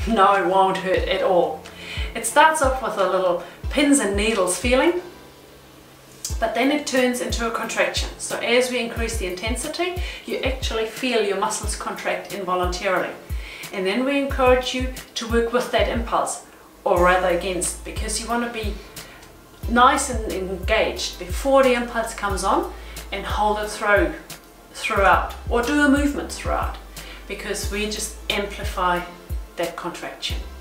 No, it won't hurt at all. It starts off with a little pins and needles feeling, but then it turns into a contraction. So as we increase the intensity, you actually feel your muscles contract involuntarily. And then we encourage you to work with that impulse, or rather against, because you want to be nice and engaged before the impulse comes on, and hold it throughout, or do a movement throughout, because we just amplify that contraction.